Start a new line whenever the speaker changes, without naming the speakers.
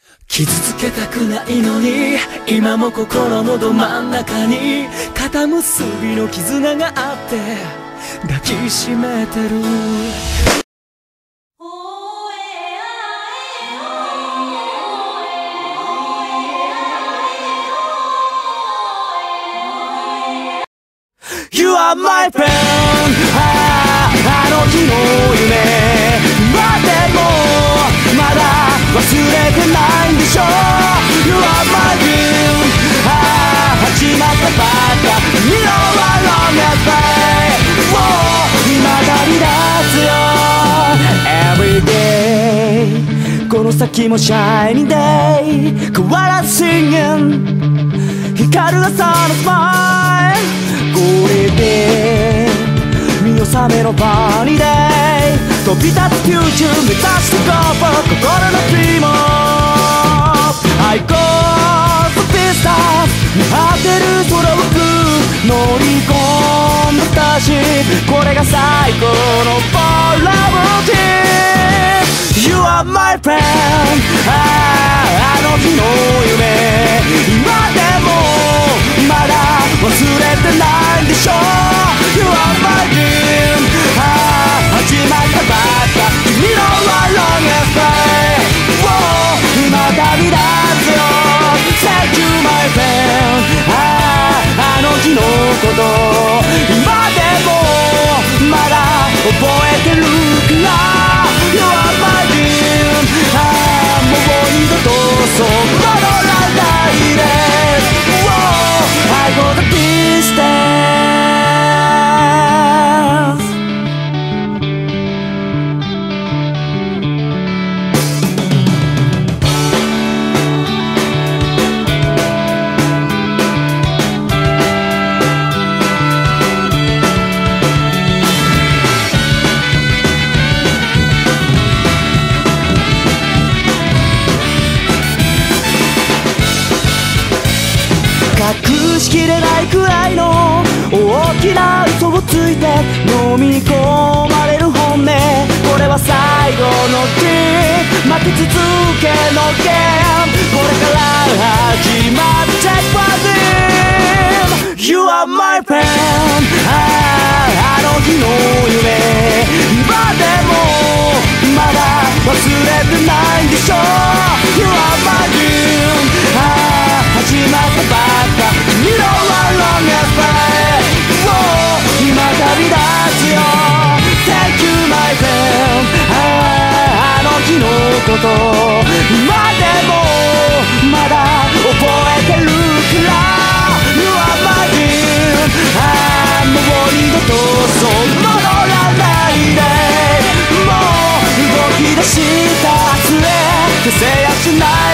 傷つけたくないのに今も心のど真ん中に肩結びの絆があって抱きしめてる。You are my friend あの日の夢今でもまだ忘れてないんでしょ。 You are my dream 始まったばっか You know I long as way 今旅立つよ Every day この先も Shining day 変わらず Singing 光る朝のスマイルこれで見納めのバニーデイ飛び立つフューチャー目指して Go for 心のドリーム I go to distance 見張ってる空を乗り込んだ私これが最高の For Love Team You are my friend あの日の夢今でもまだ忘れてないんでしょ。 You are my dream 始まったばっか君の I long as way 今旅立つよ Thank you my friend あの日のこと今でもまだ覚えてるから You are my dream もう二度とそう戻らないでI go the distance 隠しきれないくらいの大きな嘘をついて飲み込まれる本音これは最後の日負け続けのゲームこれから始まる Check for them You are my friend あの日の夢今でもまだ忘れてないんでしょ You are my dream始まったばっか君の I long as way 今旅立つよ Thank you my friend あの日のこと今でもまだ覚えてるから You are my dream もう二度とそう戻らないでもう動き出した末消せやしない